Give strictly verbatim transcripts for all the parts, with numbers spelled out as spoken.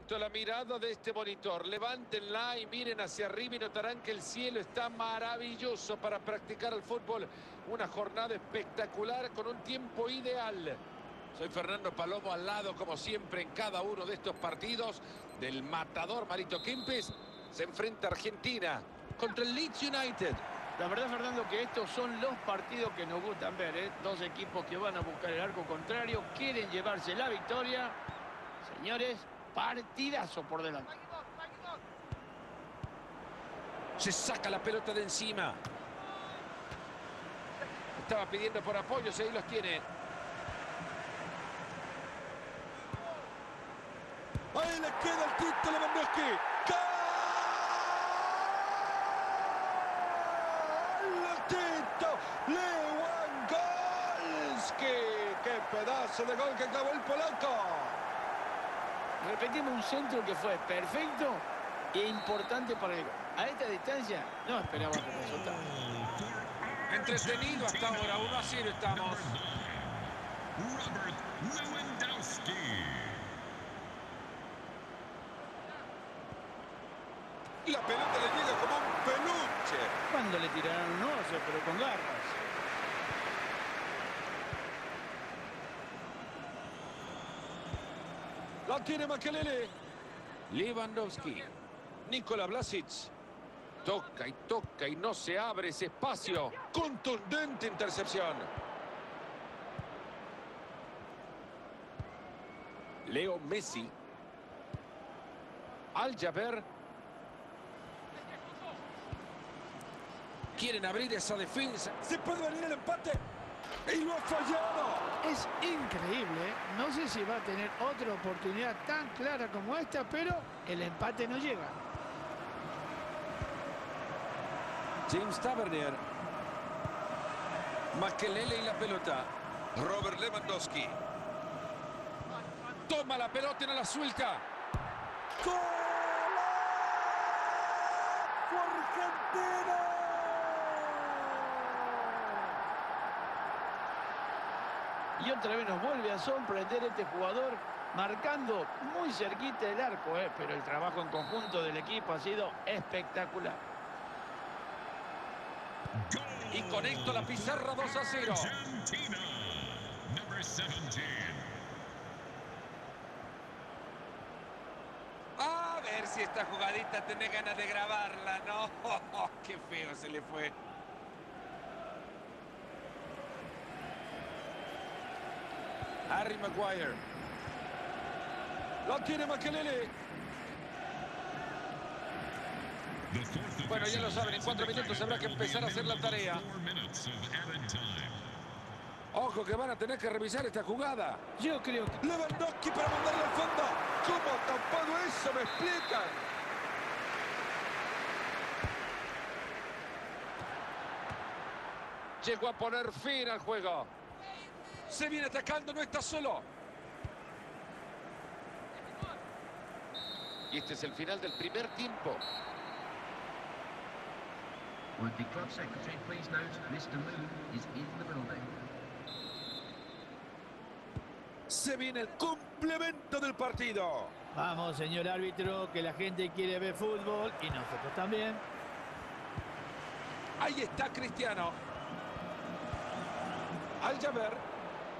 Directo a la mirada de este monitor. Levántenla y miren hacia arriba y notarán que el cielo está maravilloso para practicar el fútbol. Una jornada espectacular con un tiempo ideal. Soy Fernando Palomo, al lado, como siempre, en cada uno de estos partidos del matador Marito Kempes. Se enfrenta Argentina contra el Leeds United. La verdad, Fernando, que estos son los partidos que nos gustan ver, ¿eh? Dos equipos que van a buscar el arco contrario, quieren llevarse la victoria. Señores, partidazo por delante. Se saca la pelota de encima. Estaba pidiendo por apoyos, ahí los tiene. Ahí le queda el Tito Lewandowski. ¡Gol! ¡Tito Lewandowski! ¡Qué pedazo de gol que clavó el polaco! Repetimos un centro que fue perfecto e importante para el gol. A esta distancia no esperaba que resultara. Entretenido hasta ahora, uno a cero estamos. Robert Lewandowski. La pelota le llega como un peluche. Cuando le tiraron un oso, pero con garras. La tiene Makelele. Lewandowski. Nikola Vlasic. Toca y toca y no se abre ese espacio. Contundente intercepción. Leo Messi. Al-Jaber. Quieren abrir esa defensa. Se puede venir el empate. Y lo ha fallado. Es increíble, ¿eh? No sé si va a tener otra oportunidad tan clara como esta, pero el empate no llega. James Tavernier. Makelele y la pelota. Robert Lewandowski. Toma la pelota y no la suelta. ¡Golazo Argentina! Y otra vez nos vuelve a sorprender este jugador, marcando muy cerquita del arco, ¿eh? Pero el trabajo en conjunto del equipo ha sido espectacular. Y con esto la pizarra dos a cero. Argentina, number seventeen. A ver si esta jugadita tiene ganas de grabarla, ¿no? Qué feo se le fue. Harry Maguire. La tiene Makelele. Bueno, ya lo saben, en cuatro minutos habrá que empezar a hacer la tarea. Ojo que van a tener que revisar esta jugada. Yo creo que... Lewandowski para mandarle al fondo. ¿Cómo ha tapado eso? ¿Me explican? Llegó a poner fin al juego. Se viene atacando, no está solo. Y este es el final del primer tiempo. Would the club secretary please note mister Moon is in the building. Se viene el complemento del partido. Vamos, señor árbitro, que la gente quiere ver fútbol y nosotros también. Ahí está Cristiano. Al-Jaber.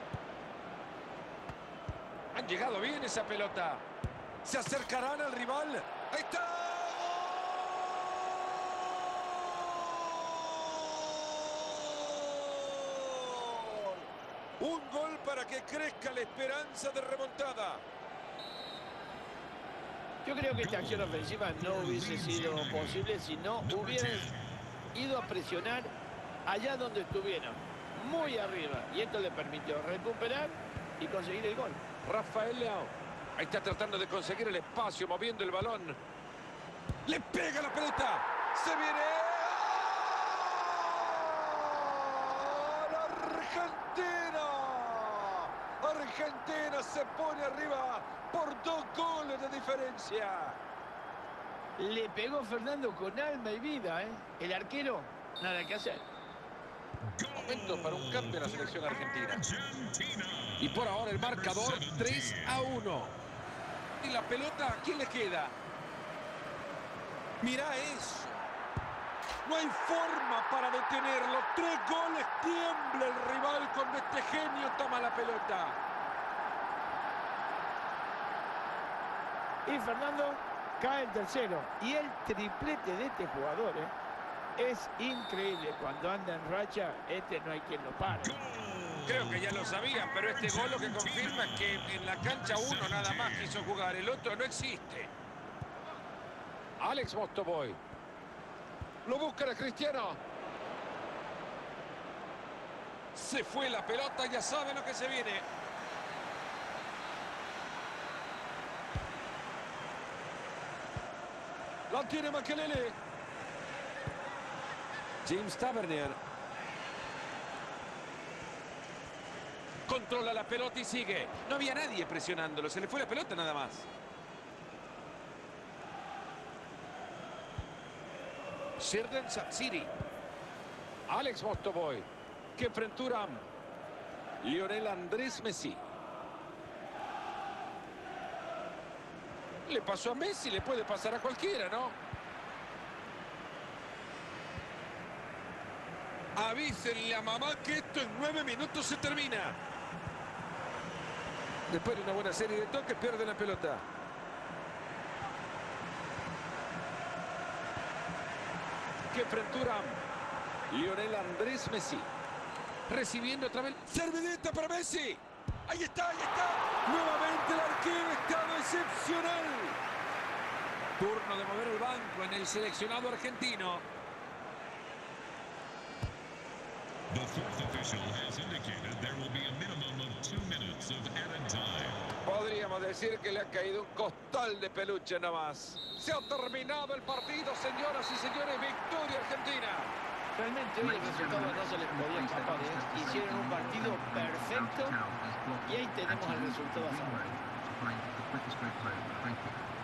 Han llegado bien esa pelota. Se acercarán al rival. ¡Ahí está! Un gol para que crezca la esperanza de remontada. Yo creo que esta acción ofensiva no hubiese sido posible si no hubieran ido a presionar allá donde estuvieron, muy arriba. Y esto le permitió recuperar y conseguir el gol. Rafael Leao. Ahí está tratando de conseguir el espacio, moviendo el balón. ¡Le pega la pelota! ¡Se viene! ¡Argentina! Argentina se pone arriba por dos goles de diferencia. Le pegó Fernando con alma y vida, ¿eh? El arquero, nada que hacer. Momento para un cambio en la selección argentina. Y por ahora el marcador tres a uno. y la pelota, ¿a quién le queda? Mira eso. No hay forma para detenerlo. Tres goles, tiembla el rival cuando este genio toma la pelota. Y Fernando, cae el tercero. Y el triplete de este jugador, ¿eh? Es increíble. Cuando anda en racha, este no hay quien lo pare. Creo que ya lo sabían, pero este gol lo que confirma es que en la cancha uno nada más quiso jugar, el otro no existe. Alex Mostovoy. Lo busca a Cristiano. Se fue la pelota, ya sabe lo que se viene. La tiene Makelele. James Tavernier. Controla la pelota y sigue. No había nadie presionándolo. Se le fue la pelota nada más. Sirden Satsiri. Alex Mostovoy. Kefren Turam. Lionel Andrés Messi. Le pasó a Messi, le puede pasar a cualquiera, ¿no? Avísenle a mamá que esto en nueve minutos se termina. Después de una buena serie de toques, pierde la pelota. Kefren Turam. Lionel Andrés Messi. Recibiendo otra vez. Servidita para Messi. Ahí está, ahí está. Nuevamente el arquero, estado excepcional. Turno de mover el banco en el seleccionado argentino. The fourth official has indicated there will be a minimum of two minutes of added time. Podríamos decir que le ha caído un costal de peluche nomás. Se ha terminado el partido, señoras y señores. Victoria argentina. Realmente hoy el resultado no se les podía escapar, ¿eh? Hicieron un partido perfecto y ahí tenemos el resultado a favor. To find the quickest route home. Thank you.